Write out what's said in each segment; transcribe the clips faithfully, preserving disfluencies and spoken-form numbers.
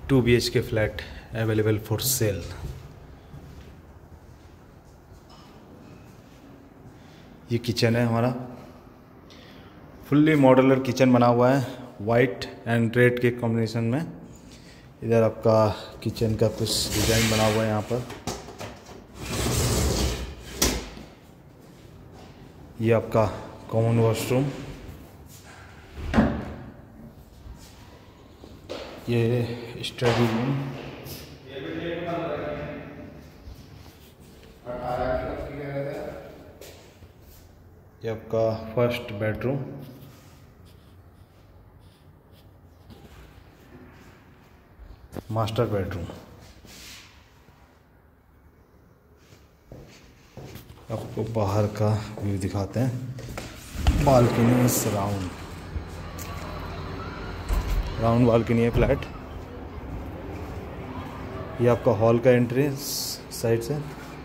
To B H K flat available for sale. ये kitchen है हमारा, फुल्ली मॉड्यूलर किचन बना हुआ है वाइट एंड रेड के कॉम्बिनेशन में। इधर आपका किचन का कुछ डिज़ाइन बना हुआ है यहाँ पर। ये आपका कॉमन वॉशरूम, ये स्टडी रूम, ये आपका फर्स्ट बेडरूम, मास्टर बेडरूम। आपको बाहर का व्यू दिखाते हैं। बालकनी राउंड राउंड बालकनी है फ्लैट। ये आपका हॉल का एंट्रेंस साइड से,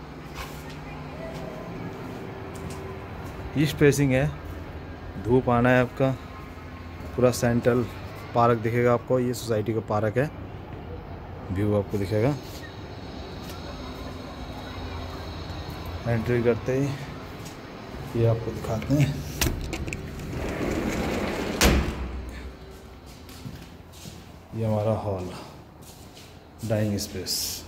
ईस्ट फेसिंग है। धूप आना है आपका। पूरा सेंट्रल पार्क दिखेगा आपको। ये सोसाइटी का पार्क है, व्यू आपको दिखेगा। एंट्री करते ही ये आपको दिखाते हैं। ये हमारा हॉल, डाइनिंग स्पेस।